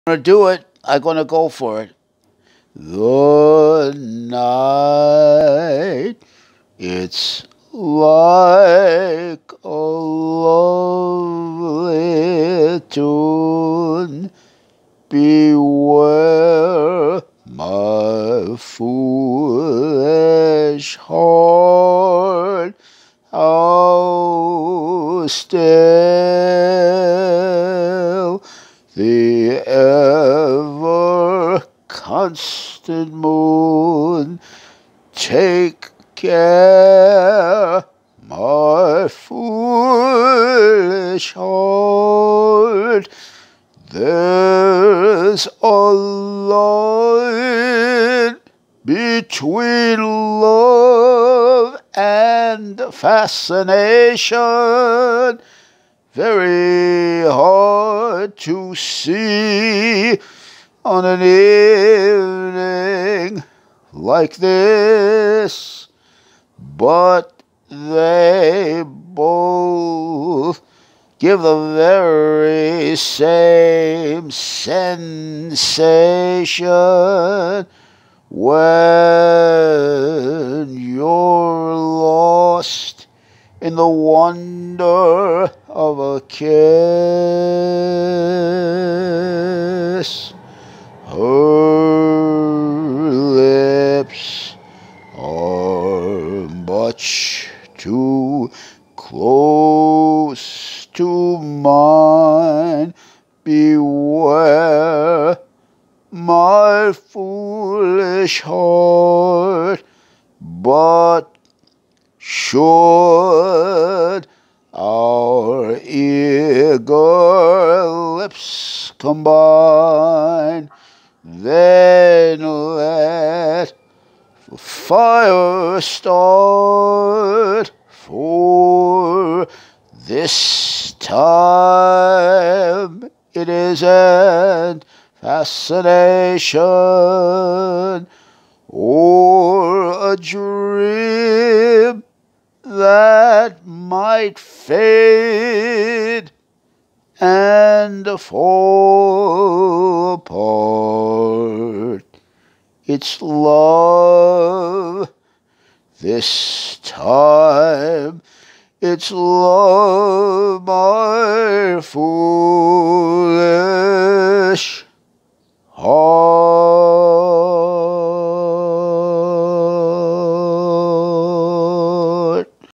gonna do it. I'm gonna go for it. The night, it's like a lovely tune. Beware my foolish heart, how still the ever constant moon. Take care, my foolish heart. There's a line between love and fascination, very hard to see on an evening like this, but they both give the very same sensation when you're lost in the wonder of a kiss. Her lips are much too close to mine. Beware, my foolish heart, but should our eager lips combine, then let the fire start, for this time it isn't fascination or a dream that might fade and fall apart. It's love this time. It's love, my foolish heart.